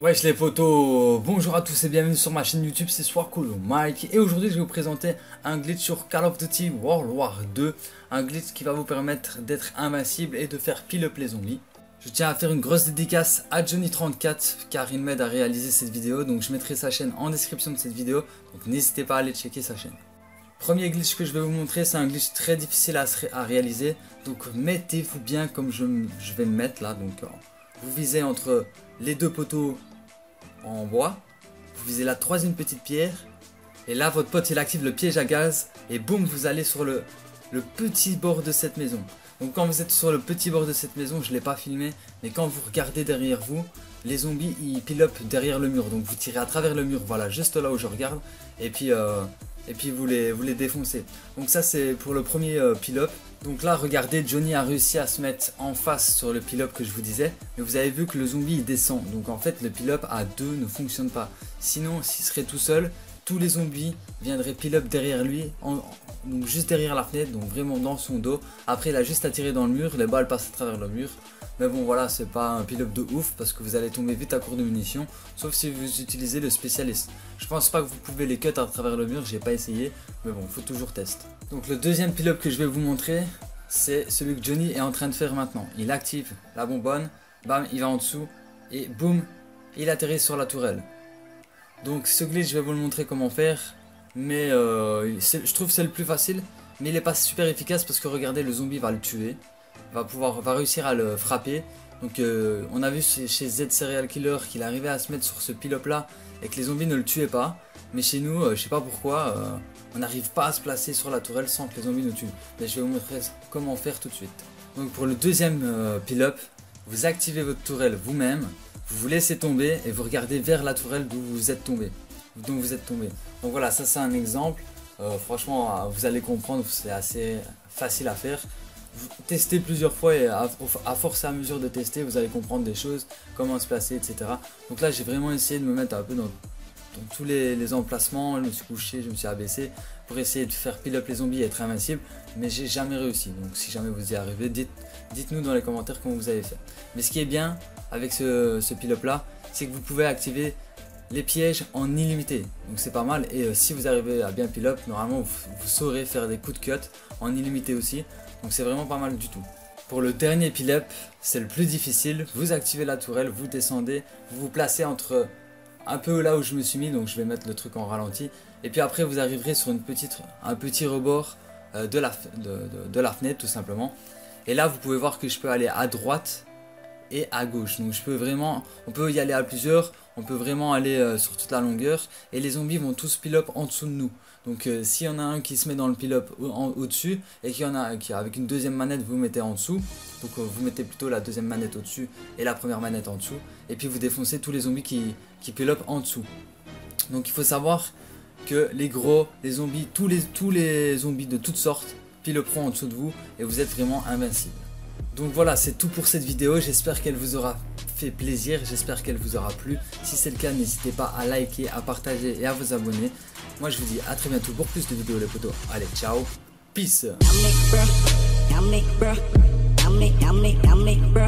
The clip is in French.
Wesh les potos, bonjour à tous et bienvenue sur ma chaîne YouTube, c'est Swarcool Mike. Et aujourd'hui je vais vous présenter un glitch sur Call of Duty World War 2. Un glitch qui va vous permettre d'être invincible et de faire pile up les zombies. Je tiens à faire une grosse dédicace à Johnny34 car il m'aide à réaliser cette vidéo. Donc je mettrai sa chaîne en description de cette vidéo, donc n'hésitez pas à aller checker sa chaîne. Premier glitch que je vais vous montrer, c'est un glitch très difficile à réaliser. Donc mettez-vous bien comme je vais me mettre là. Donc vous visez entre les deux poteaux en bois, vous visez la troisième petite pierre et là votre pote il active le piège à gaz et boum, vous allez sur le petit bord de cette maison. Donc quand vous êtes sur le petit bord de cette maison, je ne l'ai pas filmé, mais quand vous regardez derrière vous, les zombies ils pile up derrière le mur, donc vous tirez à travers le mur, voilà, juste là où je regarde, et puis vous les défoncez. Donc ça c'est pour le premier pile up. Donc là regardez, Johnny a réussi à se mettre en face sur le pile up que je vous disais, mais vous avez vu que le zombie il descend, donc en fait le pile up à deux ne fonctionne pas. Sinon s'il serait tout seul, tous les zombies viendraient pile up derrière lui, donc juste derrière la fenêtre, donc vraiment dans son dos. Après il a juste à tirer dans le mur, les balles passent à travers le mur. Mais bon voilà, c'est pas un pile up de ouf parce que vous allez tomber vite à court de munitions, sauf si vous utilisez le spécialiste. Je pense pas que vous pouvez les cut à travers le mur, j'ai pas essayé, mais bon, faut toujours tester. Donc le deuxième pile up que je vais vous montrer, c'est celui que Johnny est en train de faire maintenant. Il active la bonbonne, bam, il va en dessous et boum, il atterrit sur la tourelle. Donc ce glitch, je vais vous le montrer comment faire, mais je trouve que c'est le plus facile, mais il est pas super efficace parce que regardez, le zombie va le tuer. Va réussir à le frapper. Donc on a vu chez Z Serial Killer qu'il arrivait à se mettre sur ce pile up là et que les zombies ne le tuaient pas. Mais chez nous, je sais pas pourquoi, on n'arrive pas à se placer sur la tourelle sans que les zombies nous tuent. Mais je vais vous montrer comment faire tout de suite. Donc pour le deuxième pile up, vous activez votre tourelle vous-même, vous vous laissez tomber et vous regardez vers la tourelle d'où vous êtes tombé. Donc voilà, ça c'est un exemple. Franchement, vous allez comprendre, c'est assez facile à faire. Vous testez plusieurs fois et à force et à mesure de tester, vous allez comprendre des choses, comment se placer, etc. Donc là, j'ai vraiment essayé de me mettre un peu dans tous les emplacements. Je me suis couché, je me suis abaissé pour essayer de faire pile up les zombies et être invincible, mais j'ai jamais réussi. Donc si jamais vous y arrivez, dites-nous dans les commentaires comment vous avez fait. Mais ce qui est bien avec ce pile up là, c'est que vous pouvez activer les pièges en illimité, donc c'est pas mal. Et si vous arrivez à bien pile up, normalement vous saurez faire des coups de cut en illimité aussi, donc c'est vraiment pas mal du tout. Pour le dernier pile up, c'est le plus difficile. Vous activez la tourelle, vous descendez, vous vous placez entre un peu là où je me suis mis, donc je vais mettre le truc en ralenti, et puis après vous arriverez sur un petit rebord de la fenêtre tout simplement. Et là vous pouvez voir que je peux aller à droite et à gauche, donc on peut y aller à plusieurs, on peut vraiment aller sur toute la longueur, et les zombies vont tous pile up en dessous de nous. Donc s'il y en a un qui se met dans le pile up au-dessus, et qu'il y en a qui avec une deuxième manette vous mettez en dessous, donc vous mettez plutôt la deuxième manette au-dessus et la première manette en dessous, et puis vous défoncez tous les zombies qui pile up en dessous. Donc il faut savoir que les gros, les zombies, tous les zombies de toutes sortes pile uperont en dessous de vous, et vous êtes vraiment invincible. Donc voilà, c'est tout pour cette vidéo, j'espère qu'elle vous aura fait plaisir, j'espère qu'elle vous aura plu. Si c'est le cas, n'hésitez pas à liker, à partager et à vous abonner. Moi je vous dis à très bientôt pour plus de vidéos les potos. Allez, ciao, peace.